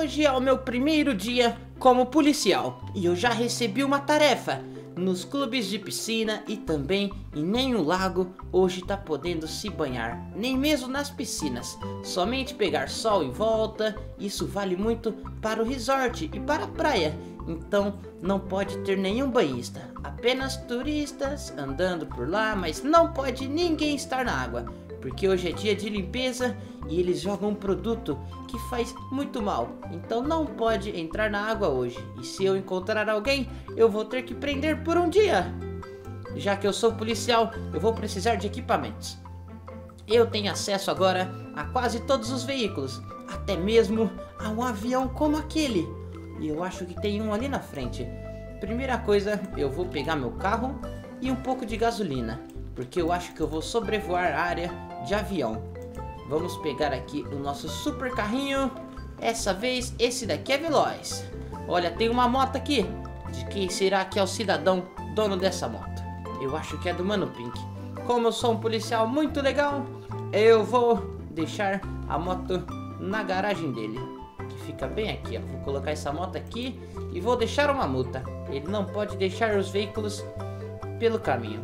Hoje é o meu primeiro dia como policial e eu já recebi uma tarefa. Nos clubes de piscina e também em nenhum lago hoje tá podendo se banhar, nem mesmo nas piscinas, somente pegar sol em volta. Isso vale muito para o resort e para a praia, então não pode ter nenhum banhista, apenas turistas andando por lá, mas não pode ninguém estar na água, porque hoje é dia de limpeza e eles jogam um produto que faz muito mal, então não pode entrar na água hoje. E se eu encontrar alguém, eu vou ter que prender por um dia. Já que eu sou policial, eu vou precisar de equipamentos. Eu tenho acesso agora a quase todos os veículos, até mesmo a um avião como aquele. E eu acho que tem um ali na frente. Primeira coisa, eu vou pegar meu carro e um pouco de gasolina, porque eu acho que eu vou sobrevoar a área de avião. Vamos pegar aqui o nosso super carrinho. Essa vez esse daqui é veloz. Olha, tem uma moto aqui. De quem será que é o cidadão dono dessa moto? Eu acho que é do Mano Pink. Como eu sou um policial muito legal, eu vou deixar a moto na garagem dele, que fica bem aqui, ó. Vou colocar essa moto aqui e vou deixar uma multa. Ele não pode deixar os veículos pelo caminho.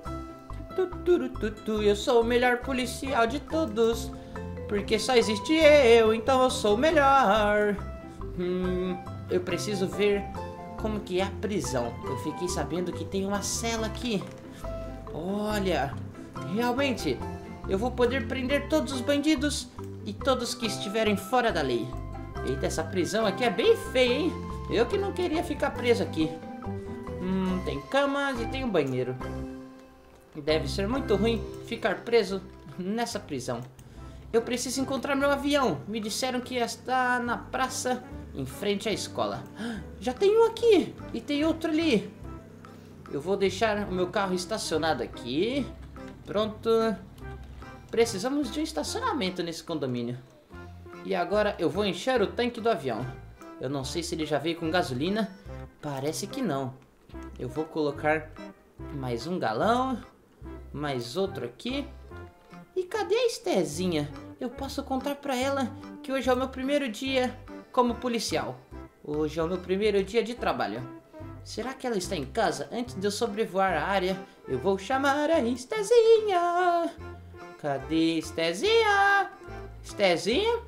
Eu sou o melhor policial de todos, porque só existe eu, então eu sou o melhor. Eu preciso ver como que é a prisão. Eu fiquei sabendo que tem uma cela aqui. Olha, realmente eu vou poder prender todos os bandidos e todos que estiverem fora da lei. Eita, essa prisão aqui é bem feia, hein? Eu que não queria ficar preso aqui. Tem camas e tem um banheiro. Deve ser muito ruim ficar preso nessa prisão. Eu preciso encontrar meu avião. Me disseram que está na praça em frente à escola. Já tem um aqui e tem outro ali. Eu vou deixar o meu carro estacionado aqui. Pronto. Precisamos de um estacionamento nesse condomínio. E agora eu vou encher o tanque do avião. Eu não sei se ele já veio com gasolina. Parece que não. Eu vou colocar mais um galão. Mais outro aqui. E cadê a Estezinha? Eu posso contar pra ela que hoje é o meu primeiro dia como policial. Hoje é o meu primeiro dia de trabalho. Será que ela está em casa? Antes de eu sobrevoar a área, eu vou chamar a Estezinha. Cadê Estezinha? Estezinha?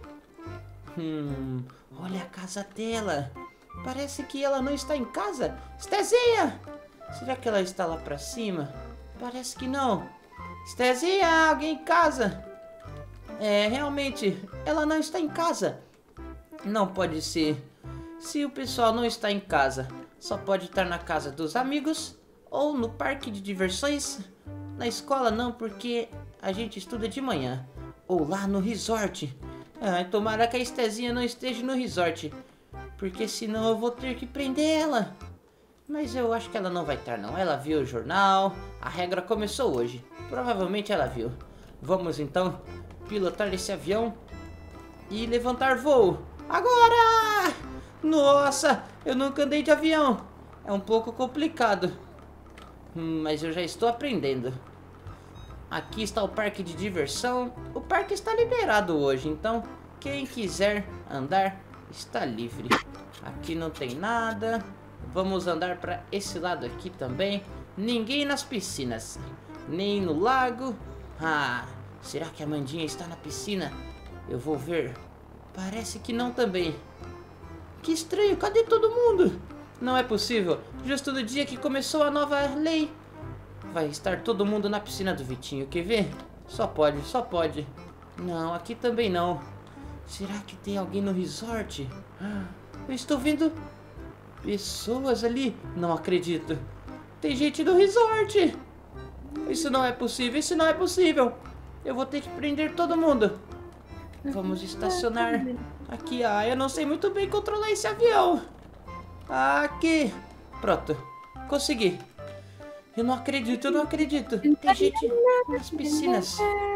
Olha a casa dela. Parece que ela não está em casa. Estezinha! Será que ela está lá pra cima? Parece que não. Estezinha, alguém em casa? Realmente, ela não está em casa. Não pode ser. Se o pessoal não está em casa, só pode estar na casa dos amigos ou no parque de diversões. Na escola não, porque a gente estuda de manhã. Ou lá no resort. Tomara que a Estezinha não esteja no resort, porque senão eu vou ter que prender ela. Mas eu acho que ela não vai estar não. Ela viu o jornal. A regra começou hoje. Provavelmente ela viu. Vamos então pilotar esse avião e levantar voo. Agora! Nossa, eu nunca andei de avião. É um pouco complicado. Mas eu já estou aprendendo. Aqui está o parque de diversão. O parque está liberado hoje, então quem quiser andar está livre. Aqui não tem nada. Vamos andar para esse lado aqui também. Ninguém nas piscinas, nem no lago. Será que a Mandinha está na piscina? Eu vou ver. Parece que não também. Que estranho, cadê todo mundo? Não é possível. Justo no dia que começou a nova lei. Vai estar todo mundo na piscina do Vitinho, quer ver? Só pode, só pode. Não, aqui também não. Será que tem alguém no resort? Eu estou vendo pessoas ali. Não acredito. Tem gente no resort. Isso não é possível, isso não é possível. Eu vou ter que prender todo mundo. Vamos estacionar aqui. Eu não sei muito bem controlar esse avião. Aqui. Pronto. Consegui. Eu não acredito, eu não acredito. Tem gente nas piscinas.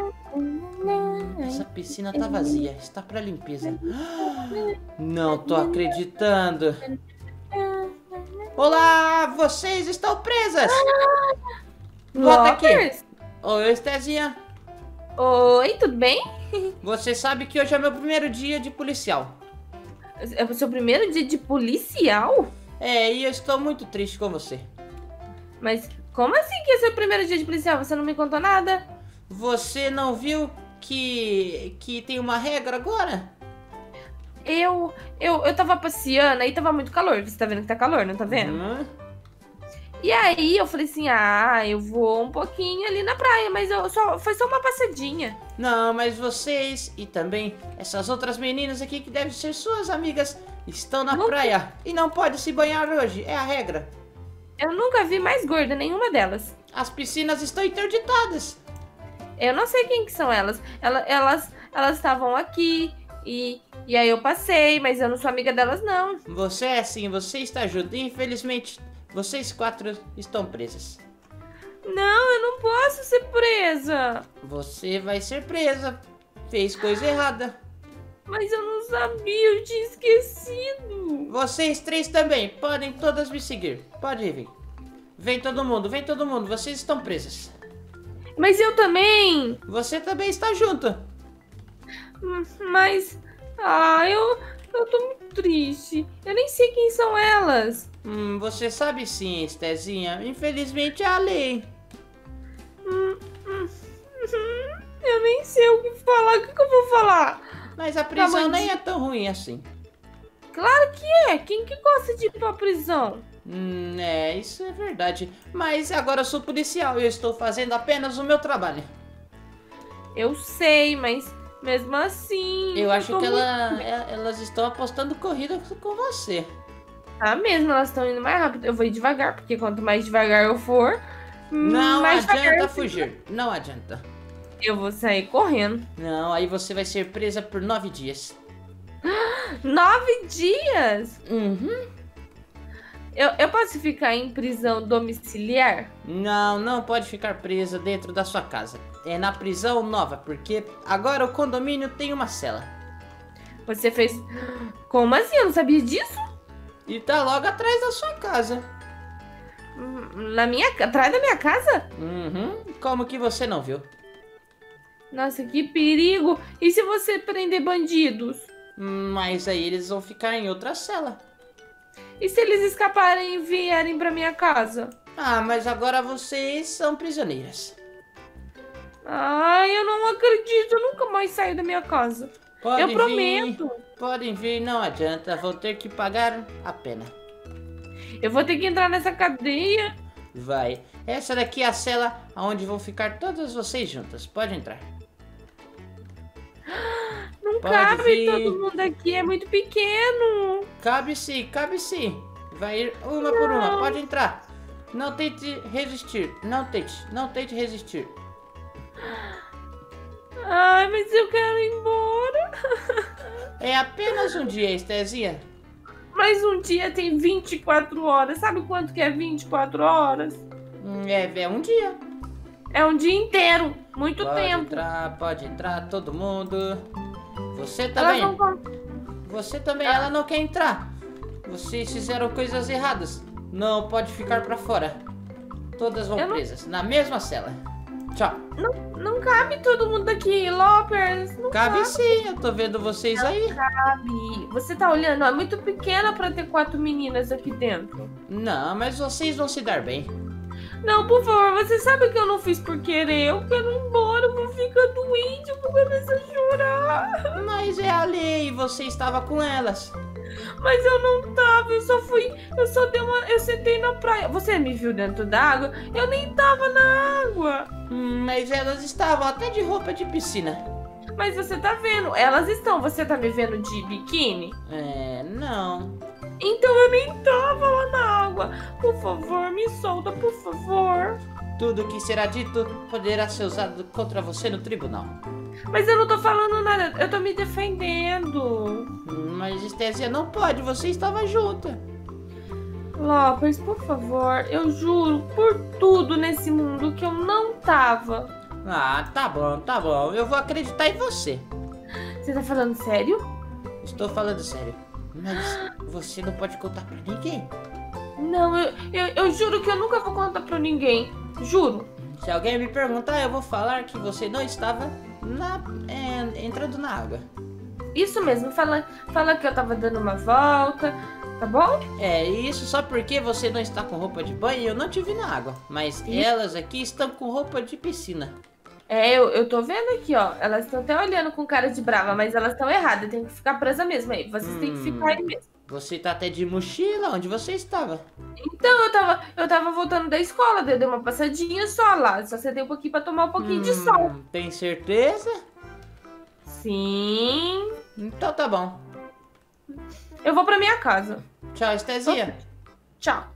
Essa piscina tá vazia. Está para limpeza. Não tô acreditando. Olá, vocês estão presas. Volta aqui. Oi, Estezinha. Oi, tudo bem? Você sabe que hoje é meu primeiro dia de policial. É o seu primeiro dia de policial? É, e eu estou muito triste com você. Mas como assim que é seu primeiro dia de policial? Você não me contou nada? Você não viu que tem uma regra agora? Eu tava passeando, aí tava muito calor. Você tá vendo que tá calor, não tá vendo? Hum? E aí eu falei assim, eu vou um pouquinho ali na praia, mas foi só uma passadinha. Não, mas vocês e também essas outras meninas aqui que devem ser suas amigas estão na Nunca- praia e não pode se banhar hoje, é a regra. Eu nunca vi mais gorda nenhuma delas. As piscinas estão interditadas. Eu não sei quem que são elas. Elas estavam aqui e aí eu passei, mas eu não sou amiga delas, não. Você é sim, você está junto. Infelizmente, vocês quatro estão presas. Não, eu não posso ser presa. Você vai ser presa. Fez coisa errada. Mas eu não sabia, eu tinha esquecido. Vocês três também, podem todas me seguir. Pode vir. Vem todo mundo, vocês estão presas. Mas eu também. Você também está junto. Mas. Eu tô muito triste. Eu nem sei quem são elas. Você sabe sim, Estezinha. Infelizmente é a lei. Eu nem sei o que falar. O que eu vou falar? Mas a prisão mas- nem é tão ruim assim. Claro que é. Quem que gosta de ir pra prisão? Isso é verdade. Mas agora eu sou policial e eu estou fazendo apenas o meu trabalho. Eu sei, mas mesmo assim. Eu acho tô que muito- elas estão apostando corrida com você. Tá mesmo, elas estão indo mais rápido. Eu vou ir devagar, porque quanto mais devagar eu for, Não mais devagar adianta eu fugir. Não adianta. vou sair correndo. Não, aí você vai ser presa por 9 dias. 9 dias? Uhum. Eu posso ficar em prisão domiciliar? Não, não pode ficar presa dentro da sua casa. É na prisão nova, porque agora o condomínio tem uma cela. Você fez. Como assim? Eu não sabia disso? E tá logo atrás da sua casa. Atrás da minha casa? Uhum. Como que você não viu? Nossa, que perigo! E se você prender bandidos? Mas aí eles vão ficar em outra cela. E se eles escaparem e vierem pra minha casa? Ah, mas agora vocês são prisioneiras. Ai, eu não acredito, eu nunca mais saio da minha casa. Eu prometo. Podem vir, não adianta. Vão ter que pagar a pena. Eu vou ter que entrar nessa cadeia. Vai. Essa daqui é a cela onde vão ficar todas vocês juntas. Pode entrar. Não Pode cabe vir. todo mundo aqui, é muito pequeno. Cabe sim, cabe sim. Vai ir uma por uma. Pode entrar. Não tente resistir. Não tente resistir. Ai, mas eu quero ir embora. É apenas um dia, Estezinha. Mas um dia tem 24 horas. Sabe quanto que é 24 horas? É um dia. É um dia inteiro. Muito tempo. Pode entrar, todo mundo. Você Elas também. vão... Você também, ela não quer entrar. Vocês fizeram coisas erradas. Não pode ficar pra fora. Todas vão Eu não- presas, na mesma cela. Tchau. Não cabe todo mundo aqui, Lopers. Não Cabe sim, eu tô vendo vocês aí. cabe. Você tá olhando, ó, é muito pequena pra ter 4 meninas aqui dentro. Não, mas vocês vão se dar bem. Não, por favor, você sabe que eu não fiz por querer. Eu quero ir embora, eu vou ficar doente, eu vou começar a chorar. Mas é a lei, você estava com elas. Mas eu não tava, eu sentei na praia. Você me viu dentro d'água? Eu nem tava na água. Mas elas estavam até de roupa de piscina. Mas você tá vendo, elas estão. Você tá me vendo de biquíni? Não. Então eu nem tava lá na água. Por favor, me solta, por favor. Tudo que será dito poderá ser usado contra você no tribunal. Mas eu não tô falando nada, eu tô me defendendo. Mas Estésia não pode, você estava junta. Lopes, por favor, eu juro por tudo nesse mundo que eu não tava. Ah, tá bom. Eu vou acreditar em você. Você tá falando sério? Estou falando sério. Mas você não pode contar pra ninguém. Não, eu juro que eu nunca vou contar pra ninguém. Juro. Se alguém me perguntar, eu vou falar que você não estava entrando na água. Isso mesmo, fala que eu tava dando uma volta, tá bom? É isso só porque você não está com roupa de banho e eu não te vi na água. Mas elas aqui estão com roupa de piscina. Eu tô vendo aqui, ó. Elas estão até olhando com cara de brava, mas elas estão erradas. Tem que ficar presa mesmo aí. Vocês têm que ficar aí mesmo. Você tá até de mochila? Onde você estava? Então, eu tava voltando da escola, dei uma passadinha só lá. Só sentei um pouquinho pra tomar um pouquinho de sol. Tem certeza? Sim. Então tá bom. Eu vou pra minha casa. Tchau, Estezinha. Tchau.